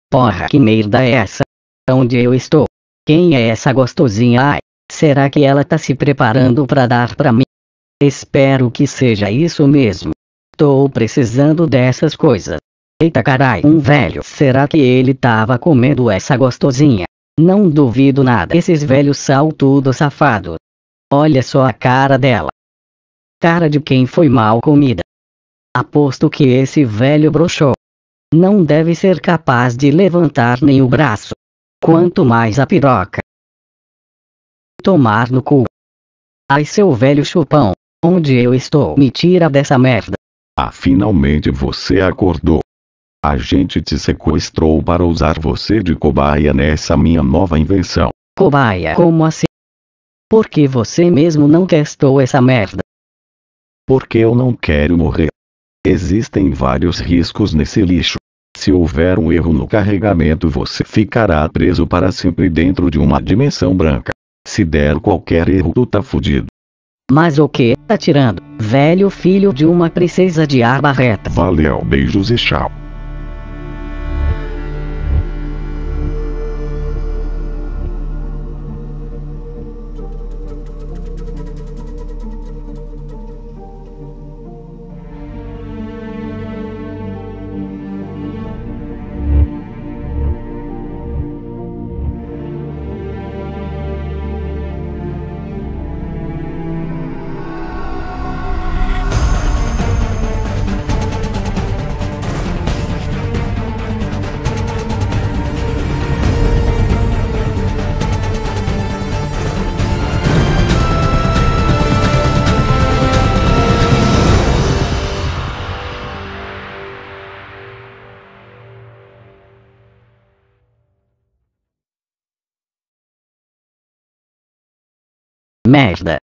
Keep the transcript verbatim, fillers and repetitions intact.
Porra, que merda é essa? Onde eu estou? Quem é essa gostosinha? Ai, será que ela tá se preparando pra dar pra mim? Espero que seja isso mesmo. Tô precisando dessas coisas. Eita carai, um velho. Será que ele tava comendo essa gostosinha? Não duvido nada. Esses velhos são tudo safado. Olha só a cara dela. Cara de quem foi mal comida. Aposto que esse velho broxou. Não deve ser capaz de levantar nem o braço. Quanto mais a piroca. Tomar no cu. Ai, seu velho chupão. Onde eu estou? Me tira dessa merda. Ah, finalmente você acordou. A gente te sequestrou para usar você de cobaia nessa minha nova invenção. Cobaia? Como assim? Por que você mesmo não testou essa merda? Porque eu não quero morrer. Existem vários riscos nesse lixo. Se houver um erro no carregamento, você ficará preso para sempre dentro de uma dimensão branca. Se der qualquer erro, tu tá fudido. Mas o que? Tá tirando? Velho filho de uma princesa de arma reta. Valeu, beijos e tchau. Merda.